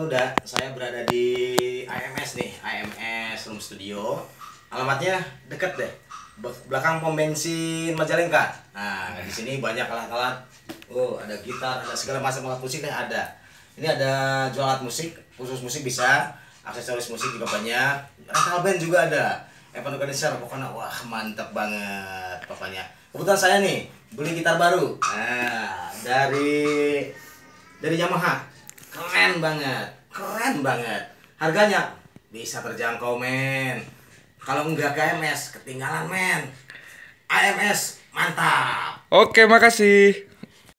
Muda. Saya berada di AMS nih, AMS Room Studio. Alamatnya deket deh, belakang pom bensin Majalengka. Nah, di sini banyak alat-alat. Oh, ada gitar, ada segala macam alat musik yang ada. Ini ada jual alat musik, khusus musik bisa, aksesoris musik juga banyak. Rental band juga ada. Event organizer, pokoknya wah mantap banget pokoknya. Kebetulan saya nih beli gitar baru. Nah, dari Yamaha. Keren banget, keren banget. Harganya bisa terjangkau, men. Kalau nggak ke AMS, ketinggalan, men. AMS, mantap. Oke, makasih.